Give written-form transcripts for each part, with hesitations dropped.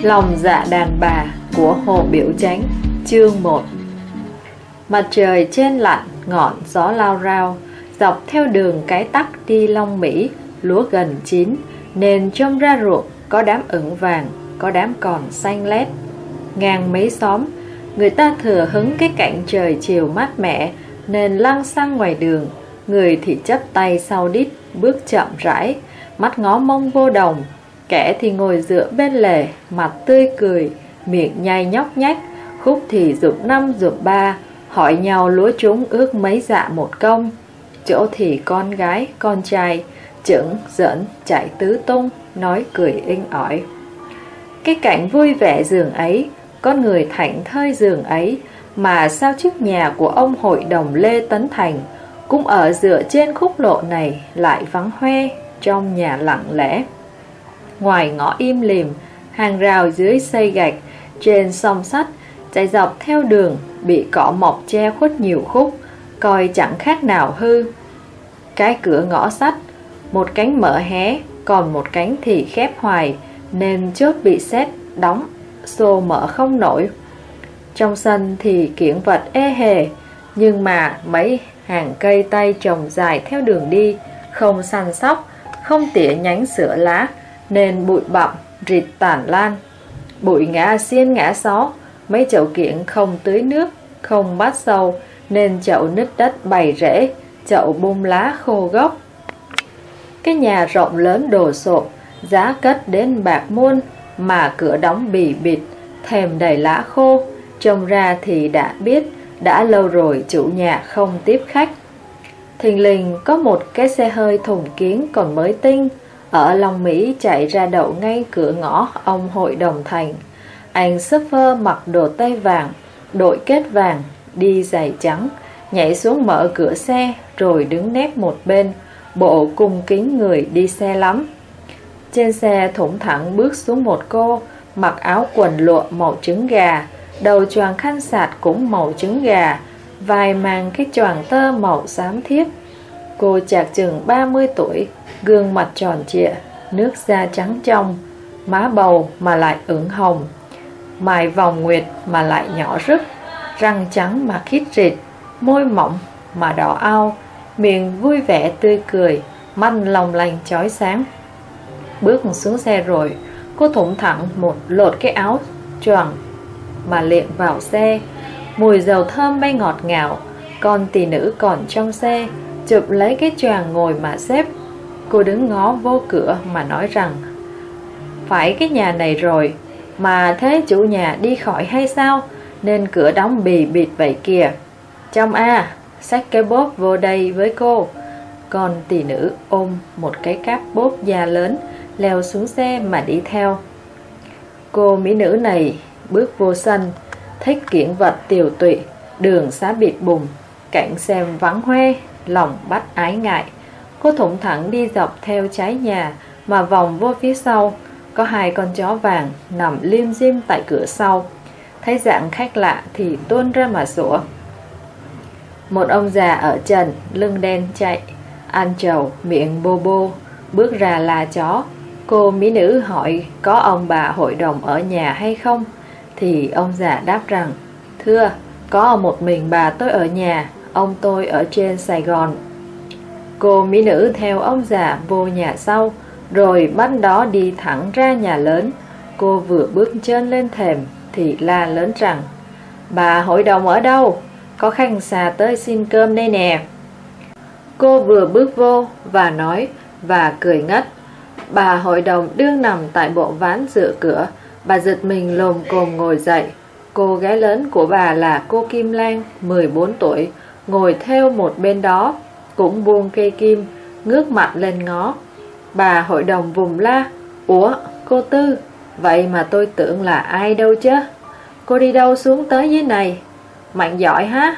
Lòng dạ đàn bà của Hồ Biểu Chánh. Chương 1. Mặt trời trên lặn, ngọn gió lao rao, dọc theo đường cái tắc đi Long Mỹ. Lúa gần chín nên trông ra ruộng có đám ửng vàng, có đám còn xanh lét. Ngang mấy xóm, người ta thừa hứng cái cảnh trời chiều mát mẻ nên lăng xăng ngoài đường. Người thì chắp tay sau đít, bước chậm rãi, mắt ngó mông vô đồng. Kẻ thì ngồi dựa bên lề, mặt tươi cười, miệng nhai nhóc nhách. Khúc thì giụp năm giụp ba, hỏi nhau lúa chúng ước mấy dạ một công. Chỗ thì con gái, con trai chững giỡn chạy tứ tung, nói cười inh ỏi. Cái cảnh vui vẻ giường ấy, con người thảnh thơi giường ấy, mà sao trước nhà của ông hội đồng Lê Tấn Thành cũng ở dựa trên khúc lộ này lại vắng hoe, trong nhà lặng lẽ. Ngoài ngõ im lìm, hàng rào dưới xây gạch, trên song sắt chạy dọc theo đường bị cỏ mọc che khuất nhiều khúc, coi chẳng khác nào hư. Cái cửa ngõ sắt, một cánh mở hé, còn một cánh thì khép hoài, nên chốt bị sét đóng, xô mở không nổi. Trong sân thì kiểng vật ê hề, nhưng mà mấy hàng cây tây trồng dài theo đường đi, không săn sóc, không tỉa nhánh sữa lá, nên bụi bặm rịt tản lan. Bụi ngã xiên ngã xó, mấy chậu kiểng không tưới nước, không bắt sâu, nên chậu nứt đất bày rễ, chậu bung lá khô gốc. Cái nhà rộng lớn đồ sộ, giá cất đến bạc muôn, mà cửa đóng bì bịt, thèm đầy lá khô. Trông ra thì đã biết đã lâu rồi chủ nhà không tiếp khách. Thình lình có một cái xe hơi thùng kiến còn mới tinh ở Long Mỹ chạy ra đậu ngay cửa ngõ ông hội đồng Thành. Anh shopper mặc đồ tây vàng, đội kết vàng, đi giày trắng, nhảy xuống mở cửa xe rồi đứng nép một bên, bộ cung kính người đi xe lắm. Trên xe thủng thẳng bước xuống một cô, mặc áo quần lụa màu trứng gà, đầu choàng khăn sạt cũng màu trứng gà, vai mang cái choàng tơ màu xám thiếc. Cô chạc chừng 30 tuổi, gương mặt tròn trịa, nước da trắng trong, má bầu mà lại ửng hồng, mày vòng nguyệt mà lại nhỏ rứt, răng trắng mà khít rịt, môi mỏng mà đỏ ao, miệng vui vẻ tươi cười, mắt long lanh chói sáng. Bước xuống xe rồi, cô thủng thẳng một lột cái áo choàng mà liệng vào xe. Mùi dầu thơm bay ngọt ngào. Con tỳ nữ còn trong xe chụp lấy cái choàng ngồi mà xếp. Cô đứng ngó vô cửa mà nói rằng: phải cái nhà này rồi, mà thế chủ nhà đi khỏi hay sao, nên cửa đóng bì bịt vậy kìa. Trong xách cái bóp vô đây với cô. Con tỳ nữ ôm một cái cáp bóp da lớn, leo xuống xe mà đi theo. Cô mỹ nữ này bước vô sân, thích kiểng vật tiều tụy, đường xá bịt bùng, cảnh xem vắng hoe, lòng bắt ái ngại. Cô thủng thẳng đi dọc theo trái nhà mà vòng vô phía sau. Có hai con chó vàng nằm lim dim tại cửa sau. Thấy dạng khách lạ thì tuôn ra mà sủa. Một ông già ở trần, lưng đen chạy, ăn trầu, miệng bô bô, bước ra là chó. Cô mỹ nữ hỏi có ông bà hội đồng ở nhà hay không, thì ông già đáp rằng: thưa, có một mình bà tôi ở nhà, ông tôi ở trên Sài Gòn. Cô mỹ nữ theo ông già vô nhà sau, rồi bắt đó đi thẳng ra nhà lớn. Cô vừa bước chân lên thềm thì la lớn rằng: bà hội đồng ở đâu? Có khách xà tới xin cơm đây nè. Cô vừa bước vô và nói và cười ngất. Bà hội đồng đương nằm tại bộ ván dựa cửa. Bà giật mình lồm cồm ngồi dậy. Cô gái lớn của bà là cô Kim Lan, 14 tuổi, ngồi theo một bên đó, cũng buông cây kim, ngước mặt lên ngó. Bà hội đồng vùng la: ủa, cô Tư, vậy mà tôi tưởng là ai đâu chứ. Cô đi đâu xuống tới dưới này? Mạnh giỏi hả?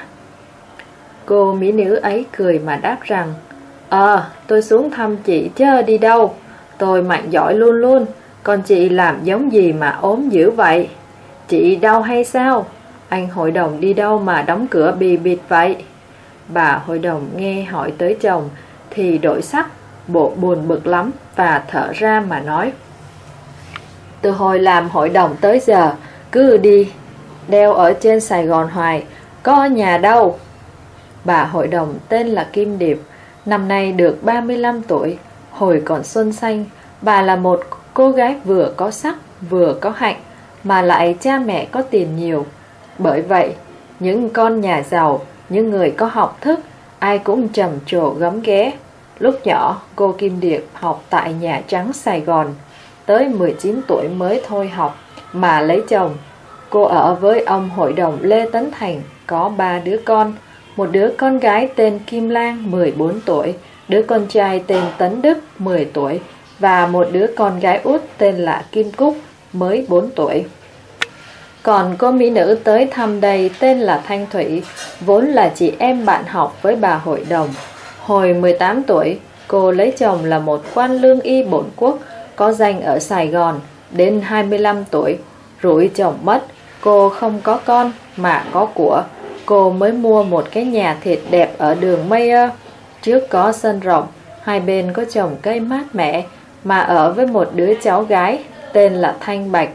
Cô mỹ nữ ấy cười mà đáp rằng: tôi xuống thăm chị chứ đi đâu. Tôi mạnh giỏi luôn luôn. Còn chị làm giống gì mà ốm dữ vậy? Chị đau hay sao? Anh hội đồng đi đâu mà đóng cửa bì bịt vậy? Bà hội đồng nghe hỏi tới chồng thì đổi sắc, bộ buồn bực lắm và thở ra mà nói: Từ hồi làm hội đồng tới giờ, cứ đi đeo ở trên Sài Gòn hoài, có ở nhà đâu. Bà hội đồng tên là Kim Điệp, năm nay được 35 tuổi. Hồi còn xuân xanh, bà là một cô gái vừa có sắc, vừa có hạnh, mà lại cha mẹ có tiền nhiều. Bởi vậy, những con nhà giàu, những người có học thức, ai cũng trầm trồ gấm ghé. Lúc nhỏ, cô Kim Điệp học tại Nhà Trắng Sài Gòn. Tới 19 tuổi mới thôi học mà lấy chồng. Cô ở với ông hội đồng Lê Tấn Thành, có 3 đứa con. Một đứa con gái tên Kim Lan 14 tuổi, đứa con trai tên Tấn Đức 10 tuổi và một đứa con gái út tên là Kim Cúc mới 4 tuổi. Còn cô mỹ nữ tới thăm đây tên là Thanh Thủy, vốn là chị em bạn học với bà hội đồng. Hồi 18 tuổi, cô lấy chồng là một quan lương y bổn quốc, có danh ở Sài Gòn. Đến 25 tuổi, rủi chồng mất, cô không có con mà có của. Cô mới mua một cái nhà thiệt đẹp ở đường Mayer. Trước có sân rộng, hai bên có trồng cây mát mẻ, mà ở với một đứa cháu gái tên là Thanh Bạch.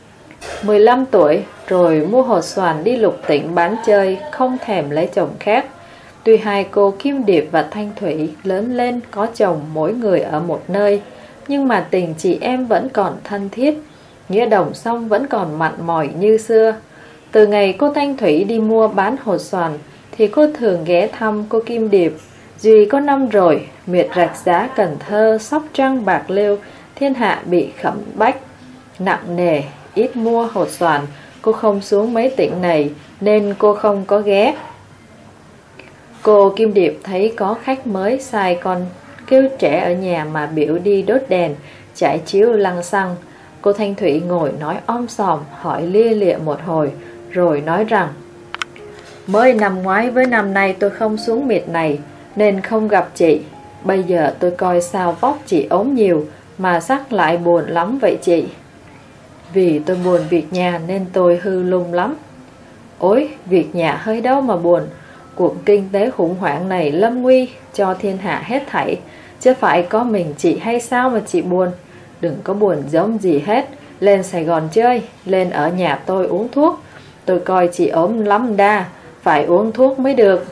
15 tuổi rồi mua hột xoàn đi lục tỉnh bán chơi, không thèm lấy chồng khác. Tuy hai cô Kim Điệp và Thanh Thủy lớn lên có chồng mỗi người ở một nơi, nhưng mà tình chị em vẫn còn thân thiết, nghĩa đồng song vẫn còn mặn mòi như xưa. Từ ngày cô Thanh Thủy đi mua bán hột xoàn thì cô thường ghé thăm cô Kim Điệp. Duy có năm rồi, miệt Rạch Giá, Cần Thơ, Sóc Trăng, Bạc Liêu, thiên hạ bị khẩm bách nặng nề, ít mua hột xoàn. Cô không xuống mấy tỉnh này nên cô không có ghé. Cô Kim Điệp thấy có khách mới, sai con kêu trẻ ở nhà mà biểu đi đốt đèn, trải chiếu lăng xăng. Cô Thanh Thủy ngồi nói om sòm, hỏi lia lịa một hồi, rồi nói rằng: mới năm ngoái với năm nay tôi không xuống miệt này nên không gặp chị. Bây giờ tôi coi sao vóc chị ốm nhiều mà sắc lại buồn lắm vậy chị. Vì tôi buồn việc nhà nên tôi hư lung lắm. Ôi, việc nhà hơi đâu mà buồn. Cuộc kinh tế khủng hoảng này lâm nguy cho thiên hạ hết thảy, chứ phải có mình chị hay sao mà chị buồn. Đừng có buồn giống gì hết. Lên Sài Gòn chơi, lên ở nhà tôi uống thuốc. Tôi coi chị ốm lắm đa, phải uống thuốc mới được.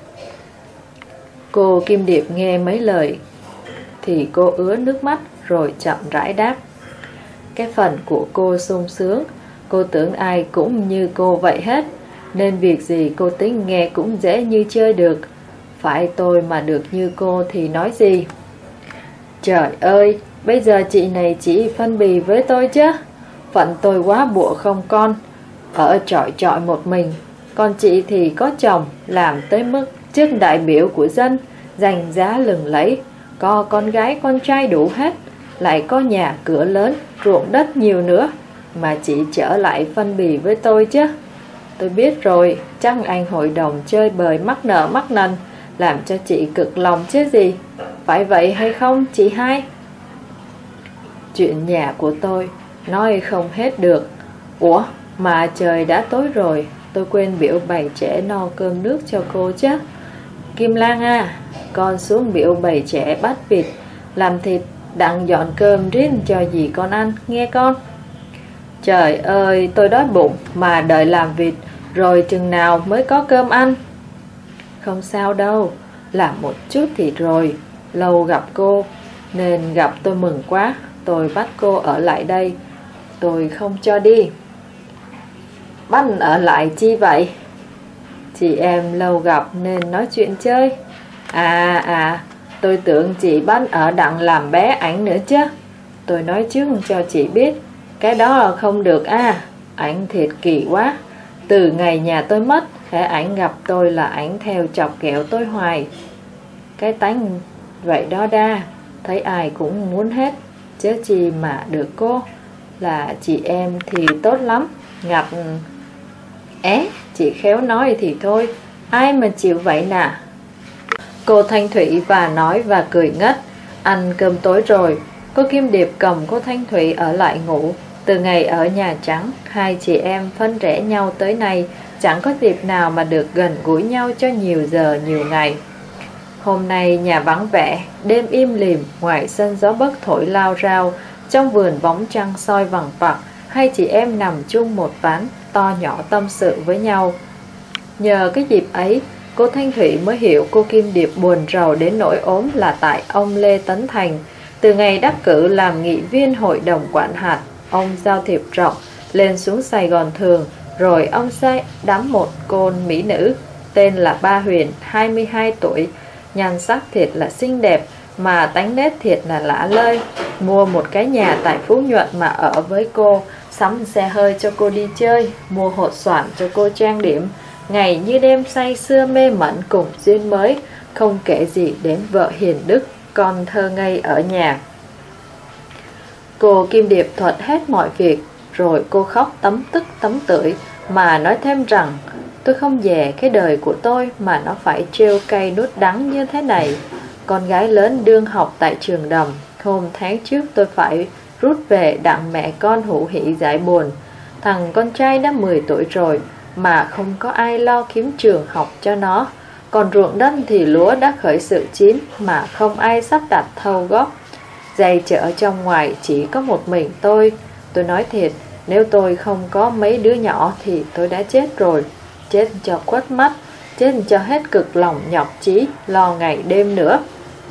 Cô Kim Điệp nghe mấy lời thì cô ứa nước mắt rồi chậm rãi đáp: cái phần của cô sung sướng, cô tưởng ai cũng như cô vậy hết, nên việc gì cô tính nghe cũng dễ như chơi được. Phải tôi mà được như cô thì nói gì. Trời ơi, bây giờ chị này chỉ phân bì với tôi chứ. Phận tôi quá bụa không con, ở trọi một mình. Còn chị thì có chồng, làm tới mức chức đại biểu của dân, danh giá lừng lẫy, có con gái con trai đủ hết, lại có nhà cửa lớn, ruộng đất nhiều nữa, mà chị trở lại phân bì với tôi chứ. Tôi biết rồi, chắc anh hội đồng chơi bời mắc nợ mắc nần, làm cho chị cực lòng chứ gì. Phải vậy hay không chị hai? Chuyện nhà của tôi nói không hết được. Ủa, mà trời đã tối rồi, tôi quên biểu bày trẻ no cơm nước cho cô chứ. Kim Lan à, con xuống biểu bày trẻ bắt vịt, làm thịt, đặng dọn cơm riêng cho dì con ăn, nghe con. Trời ơi, tôi đói bụng mà đợi làm vịt, rồi chừng nào mới có cơm ăn. Không sao đâu, làm một chút thì rồi. Lâu gặp cô, nên gặp tôi mừng quá, tôi bắt cô ở lại đây, tôi không cho đi. Bắt ở lại chi vậy? Chị em lâu gặp nên nói chuyện chơi. Tôi tưởng chị bắt ở đặng làm bé ảnh nữa chứ. Tôi nói trước cho chị biết, cái đó là không được à. Ảnh thiệt kỳ quá. Từ ngày nhà tôi mất, hễ ảnh gặp tôi là ảnh theo chọc ghẹo tôi hoài. Cái tánh vậy đó đa, thấy ai cũng muốn hết, chứ chi mà được cô. Là chị em thì tốt lắm. Gặp chị khéo nói thì thôi, ai mà chịu vậy nè. Cô Thanh Thủy và nói và cười ngất. Ăn cơm tối rồi, cô Kim Điệp cầm cô Thanh Thủy ở lại ngủ. Từ ngày ở Nhà Trắng, hai chị em phân rẽ nhau tới nay, chẳng có dịp nào mà được gần gũi nhau cho nhiều giờ nhiều ngày. Hôm nay nhà vắng vẻ, đêm im lìm, ngoài sân gió bấc thổi lao rao, Trong vườn bóng trăng soi vằng vặc, hai chị em nằm chung một ván, to nhỏ tâm sự với nhau. Nhờ cái dịp ấy, cô Thanh Thủy mới hiểu cô Kim Điệp buồn rầu đến nỗi ốm là tại ông Lê Tấn Thành. Từ ngày đắc cử làm nghị viên hội đồng quản hạt, ông giao thiệp rộng, lên xuống Sài Gòn thường, rồi ông sai đắm một cô mỹ nữ, tên là Ba Huyền, 22 tuổi, nhan sắc thiệt là xinh đẹp, mà tánh nết thiệt là lả lơi. Mua một cái nhà tại Phú Nhuận mà ở với cô, sắm xe hơi cho cô đi chơi, mua hột xoàn cho cô trang điểm, ngày như đêm say sưa mê mẩn cùng duyên mới, không kể gì đến vợ hiền đức, con thơ ngây ở nhà. Cô Kim Điệp thuật hết mọi việc, rồi cô khóc tấm tức tấm tưởi, mà nói thêm rằng: tôi không dè cái đời của tôi mà nó phải trêu cay nuốt đắng như thế này. Con gái lớn đương học tại trường Đầm, hôm tháng trước tôi phải rút về đặng mẹ con hủ hỉ giải buồn. Thằng con trai đã 10 tuổi rồi mà không có ai lo kiếm trường học cho nó. Còn ruộng đất thì lúa đã khởi sự chín mà không ai sắp đặt thâu góp. Giày chợ trong ngoài chỉ có một mình tôi. Tôi nói thiệt, nếu tôi không có mấy đứa nhỏ thì tôi đã chết rồi. Chết cho khuất mắt, chết cho hết cực lòng nhọc chí, lo ngày đêm nữa.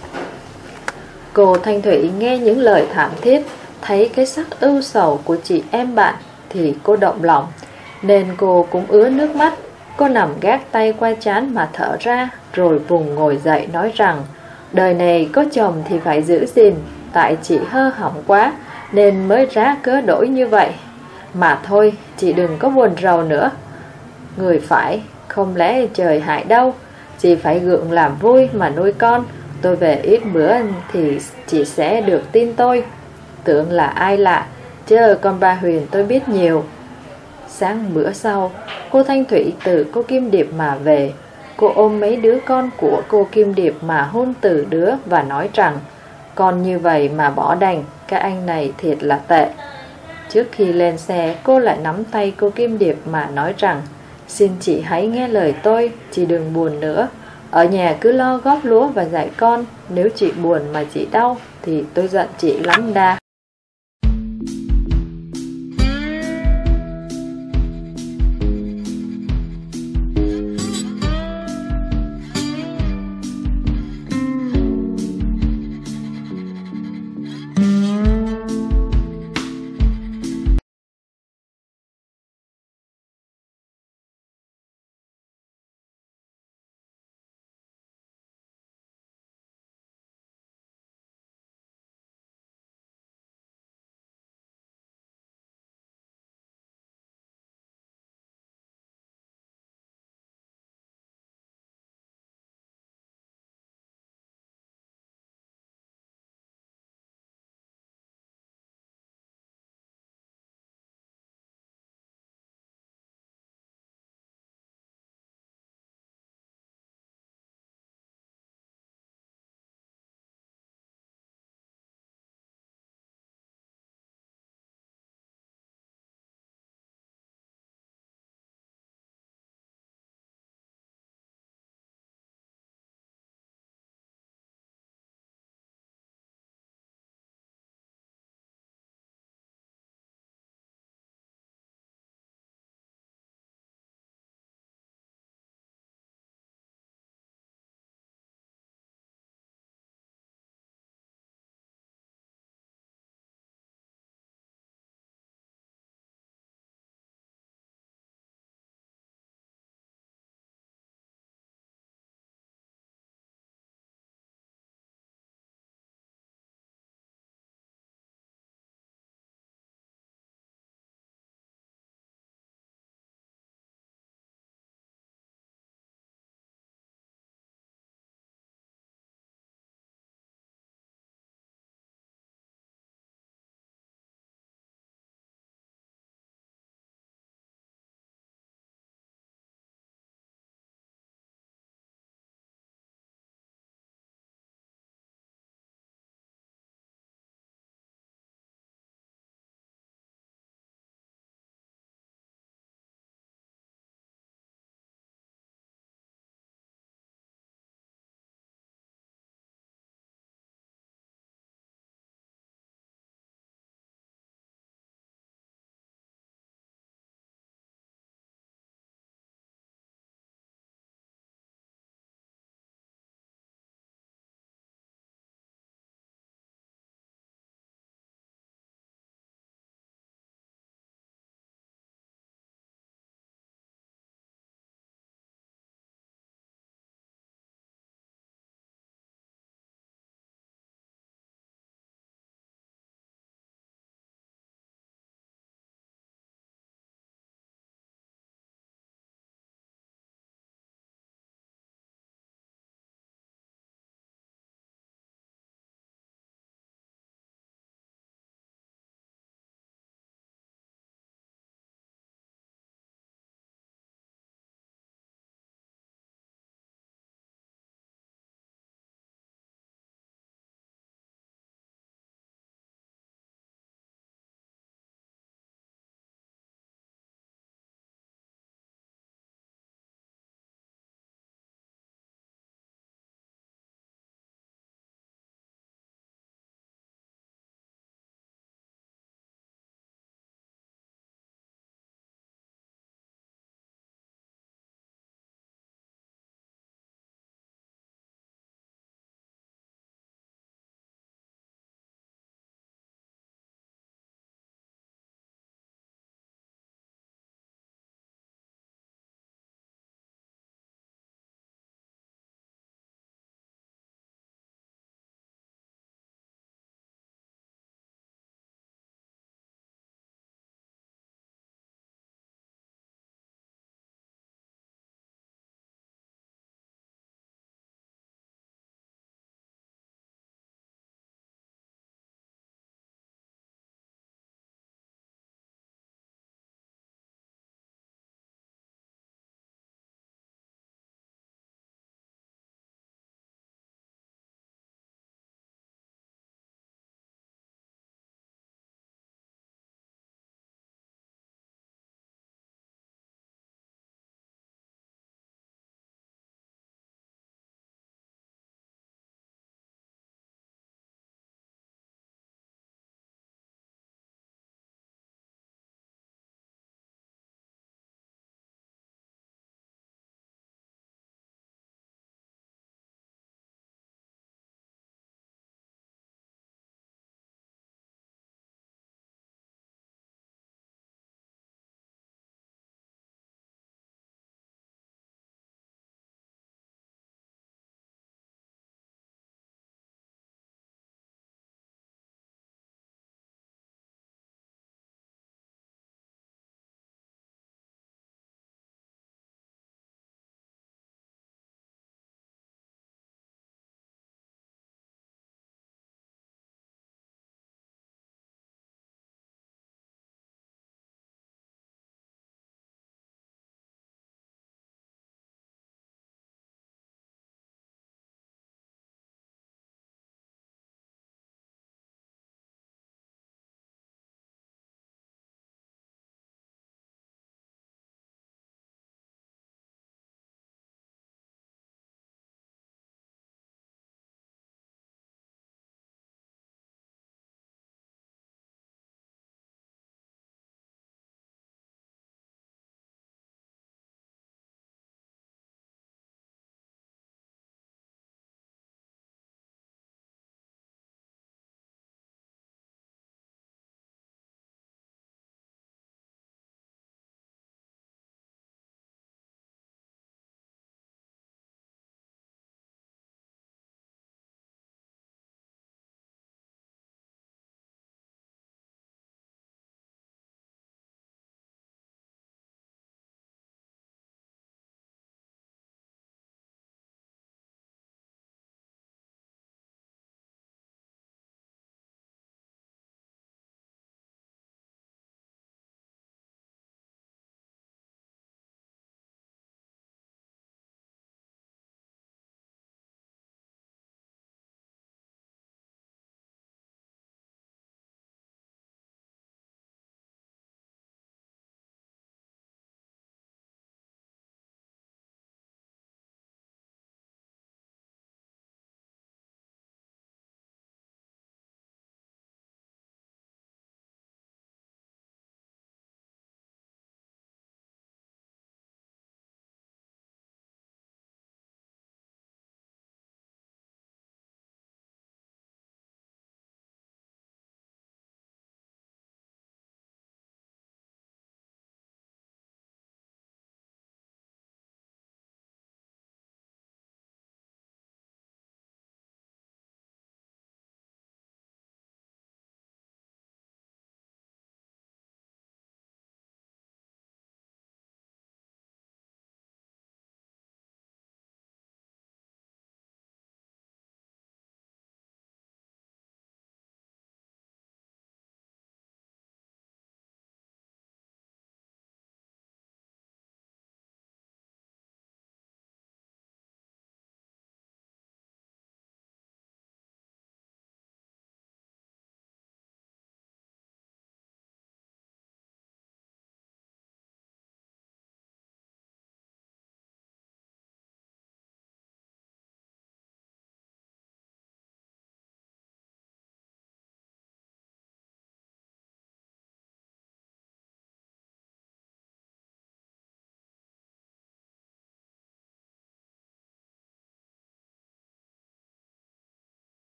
Cô Thanh Thủy nghe những lời thảm thiết, thấy cái sắc ưu sầu của chị em bạn thì cô động lòng, nên cô cũng ứa nước mắt. Cô nằm gác tay qua trán mà thở ra, rồi vùng ngồi dậy nói rằng: đời này có chồng thì phải giữ gìn, tại chị hơ hỏng quá nên mới rá cớ đổi như vậy. Mà thôi, chị đừng có buồn rầu nữa. Người phải, không lẽ trời hại đâu. Chị phải gượng làm vui mà nuôi con. Tôi về ít bữa thì chị sẽ được tin tôi. Tưởng là ai lạ, chứ con Ba Huyền tôi biết nhiều. Sáng bữa sau, cô Thanh Thủy từ cô Kim Điệp mà về. Cô ôm mấy đứa con của cô Kim Điệp mà hôn từ đứa và nói rằng: con như vậy mà bỏ đành, các anh này thiệt là tệ. Trước khi lên xe, cô lại nắm tay cô Kim Điệp mà nói rằng: xin chị hãy nghe lời tôi, chị đừng buồn nữa. Ở nhà cứ lo góp lúa và dạy con. Nếu chị buồn mà chị đau thì tôi giận chị lắm đa.